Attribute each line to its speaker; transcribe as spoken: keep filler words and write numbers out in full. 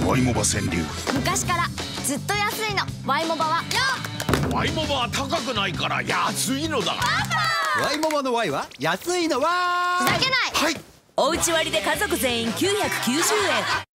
Speaker 1: ワイモバ川柳。
Speaker 2: 昔からずっと安いのワイモバは。
Speaker 3: ワイモバは高くないから安いのだ。
Speaker 4: ワイモバのワイは安いのわ。
Speaker 2: ふざけない。
Speaker 1: はい。
Speaker 5: おうち割で家族全員きゅうひゃくきゅうじゅうえん。